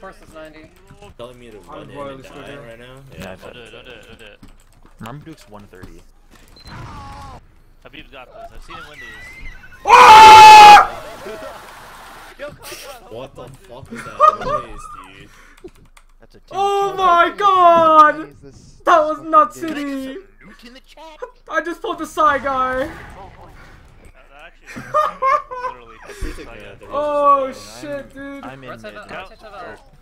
Force is 90. Telling me to run in and die right now? Yeah, Don't do it. Marmaduke's 130. Habib's got this. I've seen him win these. Yo, what the fuck is that noise, dude? That's a Oh my god! That was nuts city! Loot in the chat. I just pulled the side guy. Literally. Yeah, there is a Oh side. shit, dude. I'm in Right side mid. of the, right side of the-